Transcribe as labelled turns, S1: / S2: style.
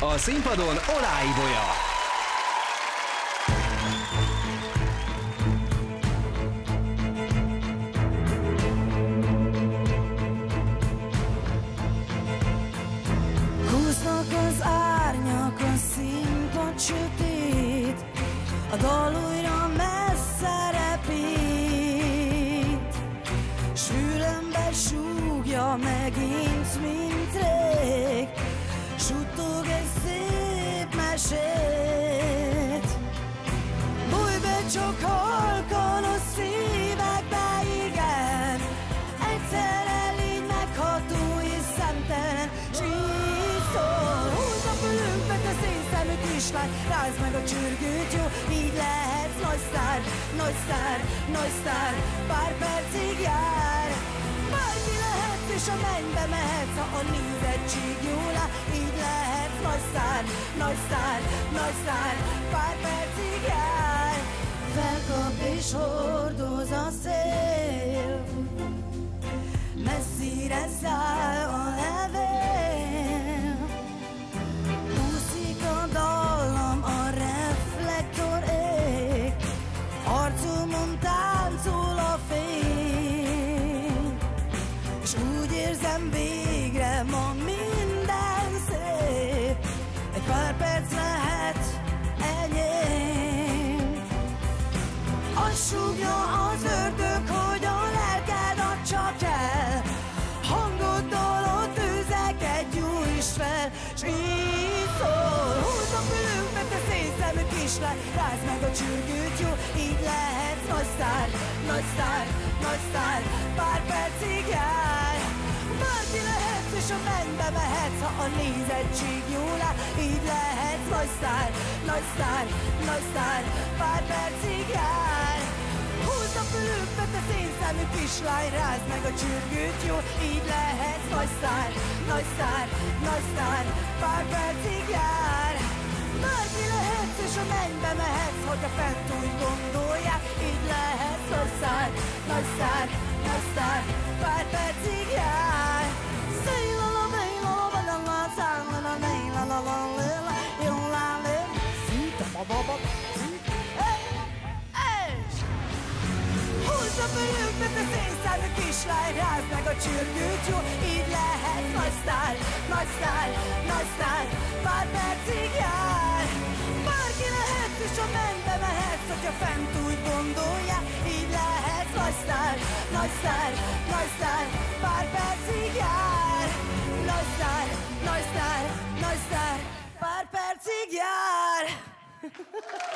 S1: A színpadon Olái Bolya.
S2: Húznak az árnyak, a színpad sötét, a dal újra messze repít, s fülembe súgja megint, mint rég, suttog egy szép mesét. Bújj be csak halkan a szívekbe, igen, egyszerre légy megható és szemtelen, s így szól. Húzd a fülünkbe, te szénszemű kislány, rázd meg a csürgőt, jó, így lehetsz nagy sztár, nagy sztár, nagy sztár, pár percig jár. Bárki lehetsz és a mennybe mehetsz, ha a nézettség jól áll, így lehetsz nagy sztár, nagy sztár, nagy sztár, pár percig jár. Felkap és hordoz a szél, messzire száll a levél, úszik a dallam, a reflektor ég, arcomon táncol a fény, és úgy érzem, végre ma minden szép, egy pár perc lehet enyém. Azt súgja az ördög, hogy a lelked add csak el, hangoddal a tűzeket gyújtsd fel, s így szól. Húzd a fülünkbe, te szénszemű kislány, rázd meg a csürgőt, jó, így lehetsz nagy sztár, nagy sztár, nagy sztár, pár percig jár. Bárki lehetsz és a mennybe mehetsz, ha a nézettség jól áll, így lehetsz nagy sztár, nagy sztár, nagy sztár, pár percig jár. Húzd a fülünkbe, te szénszemű kislány, rázd meg a csürgőt, jó, így lehetsz nagy sztár, nagy sztár, nagy sztár, pár percig jár. Bárki lehetsz és a mennybe mehetsz, hogyha fent úgy gondolják, így lehetsz nagy sztár, nagy sztár, nagy sztár, pár percig jár. Húzd a fülünkbe, te szénszemű kislány, rázd meg a csürgőt, jó, így lehet nagy sztár, nagy sztár, nagy sztár, pár percig jár. Bárki lehetsz és a mennybe mehetsz, hogyha fent úgy gondolják, így lehet nagy sztár, nagy sztár, nagy sztár, pár percig jár. Nagy sztár, nagy sztár, nagy sztár, pár percig jár.